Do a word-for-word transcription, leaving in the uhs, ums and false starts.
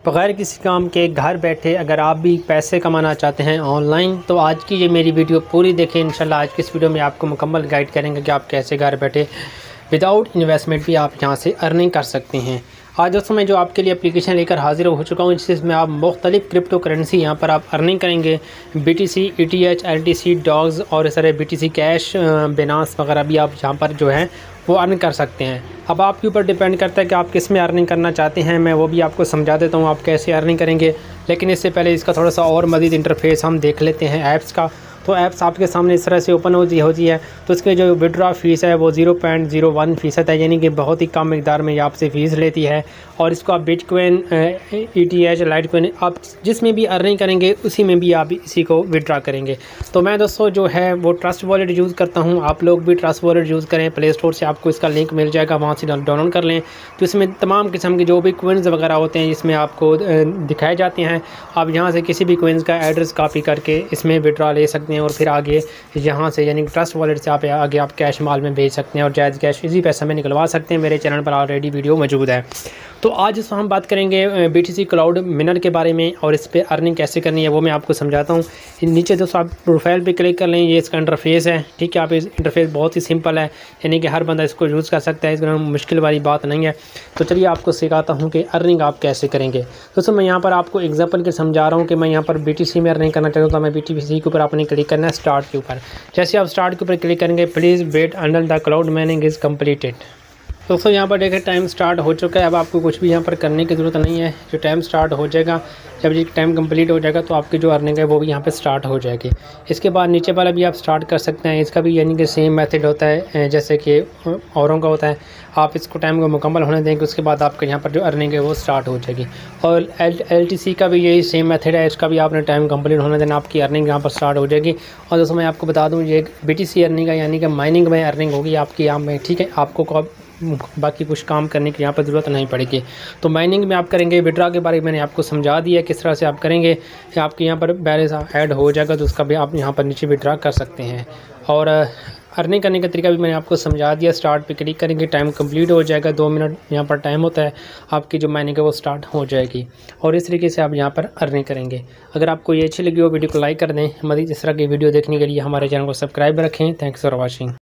बगैर किसी काम के घर बैठे अगर आप भी पैसे कमाना चाहते हैं ऑनलाइन, तो आज की ये मेरी वीडियो पूरी देखें। इंशाल्लाह आज की इस वीडियो में आपको मुकम्मल गाइड करेंगे कि आप कैसे घर बैठे विदाउट इन्वेस्टमेंट भी आप यहाँ से अर्निंग कर सकते हैं। आज दोस्तों मैं जो आपके लिए एप्लीकेशन लेकर हाजिर हो चुका हूँ, जिसमें आप मुख्तलिफ क्रिप्टो करेंसी यहाँ पर आप अर्निंग करेंगे। B T C, E T H, L T C, dogs और इस तरह B T C cash, Binance वगैरह भी आप यहाँ पर जो है वो अर्न कर सकते हैं। अब आपके ऊपर डिपेंड करता है कि आप किस में अर्निंग करना चाहते हैं। मैं वो भी आपको समझा देता हूँ आप कैसे अर्निंग करेंगे, लेकिन इससे पहले इसका थोड़ा सा और मज़ीद इंटरफेस हम देख लेते हैं ऐप्स का। तो ऐप्स आपके सामने इस तरह से ओपन हो जी होती है। तो इसके जो विड्रॉ फ़ीस है वो ज़ीरो पॉइंट ज़ीरो वन फ़ीसद है, यानी कि बहुत ही कम मिकदार में आपसे फ़ीस लेती है। और इसको आप Bitcoin, E T H, Litecoin, आप जिसमें भी अर्निंग करेंगे उसी में भी आप इसी को विड्रॉ करेंगे। तो मैं दोस्तों जो है वो ट्रस्ट वॉलेट यूज़ करता हूँ, आप लोग भी ट्रस्ट वॉलेट यूज़ करें। प्ले स्टोर से आपको इसका लिंक मिल जाएगा, वहाँ से डाउनलोड कर लें। तो इसमें तमाम किस्म के जो भी कोइंस वगैरह होते हैं इसमें आपको दिखाए जाते हैं। आप यहाँ से किसी भी कोइंस का एड्रेस कॉपी करके इसमें विड्रॉ ले सकते हैं और फिर आगे यहाँ से यानी ट्रस्ट वॉलेट से आप आगे आप कैश माल में भेज सकते हैं और जायज़ कैश इसी पैसे में निकलवा सकते हैं। मेरे चैनल पर ऑलरेडी वीडियो मौजूद है। तो आज इस हम बात करेंगे B T C cloud miner के बारे में और इस पर अर्निंग कैसे करनी है वो मैं आपको समझाता हूँ। नीचे दोस्तों आप प्रोफाइल पे क्लिक कर लें, ये इसका इंटरफेस है। ठीक है, आप इस इंटरफेस बहुत ही सिंपल है, यानी कि हर बंदा इसको यूज़ कर सकता है, इसमें मुश्किल वाली बात नहीं है। तो चलिए आपको सिखाता हूँ कि अर्निंग आप कैसे करेंगे। दोस्तों मैं यहाँ पर आपको एग्जाम्पल के समझा रहा हूँ कि मैं यहाँ पर बी टी सी में अर्निंग करना चाहता हूँ। तो मैं बी टी सी के ऊपर आपने क्लिक करना है, स्टार्ट के ऊपर। जैसे आप स्टार्ट के ऊपर क्लिक करेंगे, please wait until the cloud mining is completed. दोस्तों यहाँ पर देखिए टाइम स्टार्ट हो चुका है। अब आपको कुछ भी यहाँ पर करने की ज़रूरत नहीं है। जो टाइम स्टार्ट हो जाएगा, जब ये टाइम कंप्लीट हो जाएगा तो आपकी जो अर्निंग है वो भी यहाँ पे स्टार्ट हो जाएगी। इसके बाद नीचे वाला भी आप स्टार्ट कर सकते हैं। इसका भी यानी कि सेम मेथड होता है जैसे कि औरों का होता है। आप इसको टाइम को मुकम्मल होने देंगे, उसके बाद आपके यहाँ पर जो अर्निंग है वो स्टार्ट हो जाएगी। और एल टी सी का भी यही सेम मेथड है, इसका भी आपने टाइम कंप्लीट होने देना, आपकी अर्निंग यहाँ पर स्टार्ट हो जाएगी। और दोस्तों मैं आपको बता दूँ, ये बी टी सी अर्निंग है यानी कि माइनिंग में अर्निंग होगी आपकी यहाँ में। ठीक है, आपको बाकी कुछ काम करने की यहाँ पर ज़रूरत नहीं पड़ेगी। तो माइनिंग में आप करेंगे। विड्रॉ के बारे में मैंने आपको समझा दिया किस तरह से आप करेंगे। आपके यहाँ पर बैलेंस ऐड हो जाएगा तो उसका भी आप यहाँ पर नीचे विड्रॉ कर सकते हैं। और अर्निंग करने का तरीका भी मैंने आपको समझा दिया। स्टार्ट पे क्लिक करेंगे, टाइम कंप्लीट हो जाएगा, दो मिनट यहाँ पर टाइम होता है, आपकी जो माइनिंग है वो स्टार्ट हो जाएगी। और इस तरीके से आप यहाँ पर अर्निंग करेंगे। अगर आपको ये अच्छी लगी हो वीडियो को लाइक कर दें। मज़ीद इस तरह की वीडियो देखने के लिए हमारे चैनल को सब्सक्राइब रखें। Thanks for watching.